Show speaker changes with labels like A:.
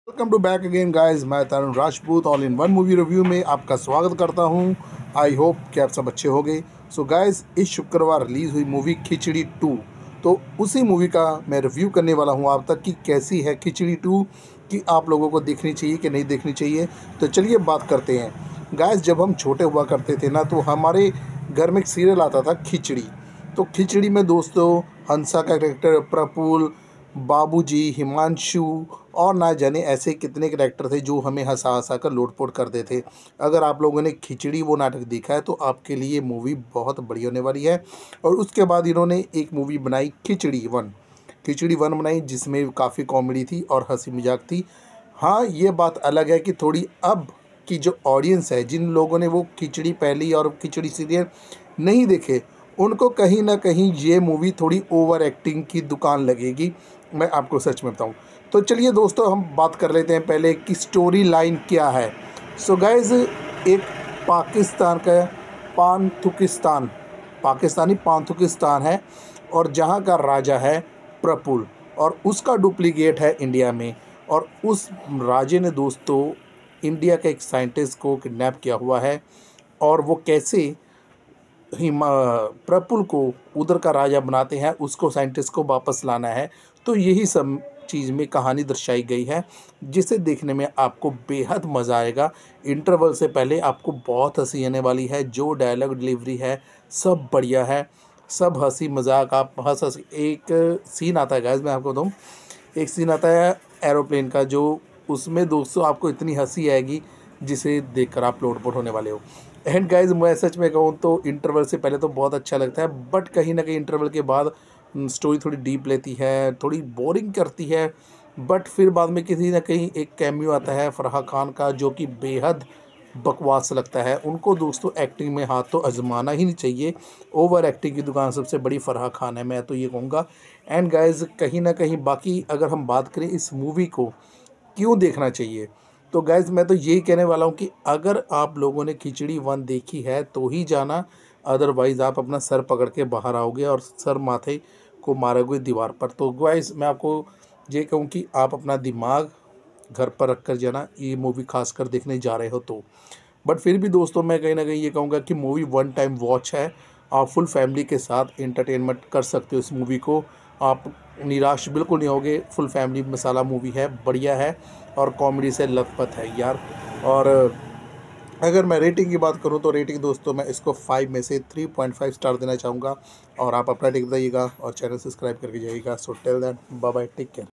A: Welcome to back again guys. मैं Tarun Rajput all in one movie review में आपका स्वागत करता हूं। आई होप कि आप सब अच्छे होंगे। सो गाइस, इस शुक्रवार रिलीज़ हुई मूवी खिचड़ी 2, तो उसी मूवी का मैं रिव्यू करने वाला हूं आप तक कि कैसी है खिचड़ी 2, कि आप लोगों को देखनी चाहिए कि नहीं देखनी चाहिए। तो चलिए बात करते हैं। गाइस, जब हम छोटे हुआ करते थे ना, तो हमारे घर में एक सीरियल आता था खिचड़ी। तो खिचड़ी में दोस्तों हंसा का कैरेक्टर प्रफुल्ल, बाबूजी, हिमांशु और ना जाने ऐसे कितने कैरेक्टर थे जो हमें हंसा हंसा कर लोटपोट करते थे। अगर आप लोगों ने खिचड़ी वो नाटक देखा है तो आपके लिए मूवी बहुत बढ़िया होने वाली है। और उसके बाद इन्होंने एक मूवी बनाई खिचड़ी 1 बनाई, जिसमें काफ़ी कॉमेडी थी और हंसी मजाक थी। हाँ, ये बात अलग है कि थोड़ी अब की जो ऑडियंस है, जिन लोगों ने वो खिचड़ी पहली और खिचड़ी सीरियल नहीं देखे, उनको कहीं ना कहीं ये मूवी थोड़ी ओवर एक्टिंग की दुकान लगेगी, मैं आपको सच में बताऊं। तो चलिए दोस्तों, हम बात कर लेते हैं पहले कि स्टोरी लाइन क्या है। सो गाइज, एक पाकिस्तान का पांथुकिस्तान पाकिस्तानी पांथुकिस्तान है, और जहाँ का राजा है प्रफुल्ल, और उसका डुप्लीकेट है इंडिया में। और उस राजे ने दोस्तों इंडिया के एक साइंटिस्ट को किडनैप किया हुआ है, और वो कैसे प्रफुल्ल को उधर का राजा बनाते हैं, उसको साइंटिस्ट को वापस लाना है। तो यही सब चीज़ में कहानी दर्शाई गई है, जिसे देखने में आपको बेहद मज़ा आएगा। इंटरवल से पहले आपको बहुत हंसी आने वाली है। जो डायलॉग डिलीवरी है सब बढ़िया है, सब हंसी मजाक। आप हंस हंस एक सीन आता है गाइस, मैं आपको बताऊँ, एक सीन आता है एरोप्लेन का, जो उसमें दोस्तों आपको इतनी हंसी आएगी जिसे देखकर आप लोटपोट होने वाले हो। एंड गाइज, मैं सच में कहूँ तो इंटरवल से पहले तो बहुत अच्छा लगता है, बट कहीं ना कहीं इंटरवल के बाद स्टोरी थोड़ी डीप लेती है, थोड़ी बोरिंग करती है। बट फिर बाद में किसी ना कहीं एक कैमियो आता है फराह खान का, जो कि बेहद बकवास लगता है। उनको दोस्तों एक्टिंग में हाथ तो आजमाना ही नहीं चाहिए। ओवर एक्टिंग की दुकान सबसे बड़ी फराह खान है, मैं तो ये कहूँगा। एंड गाइज, कहीं ना कहीं बाकी अगर हम बात करें इस मूवी को क्यों देखना चाहिए, तो गैज़ मैं तो यही कहने वाला हूँ कि अगर आप लोगों ने खिचड़ी 1 देखी है तो ही जाना, अदरवाइज़ आप अपना सर पकड़ के बाहर आओगे और सर माथे को मारोगे दीवार पर। तो गाइज़, मैं आपको ये कहूँ कि आप अपना दिमाग घर पर रख कर जाना, ये मूवी खासकर देखने जा रहे हो तो। बट फिर भी दोस्तों, मैं कहीं ना कहीं ये कहूँगा कि मूवी वन टाइम वॉच है। आप फुल फैमिली के साथ इंटरटेनमेंट कर सकते हो इस मूवी को। आप निराश बिल्कुल नहीं होगे। फुल फैमिली मसाला मूवी है, बढ़िया है, और कॉमेडी से लथपथ है यार। और अगर मैं रेटिंग की बात करूं तो रेटिंग दोस्तों मैं इसको 5 में से 3.5 स्टार देना चाहूँगा। और आप अपना टेक बताइएगा और चैनल सब्सक्राइब करके जाइएगा। So till that, bye bye, take care.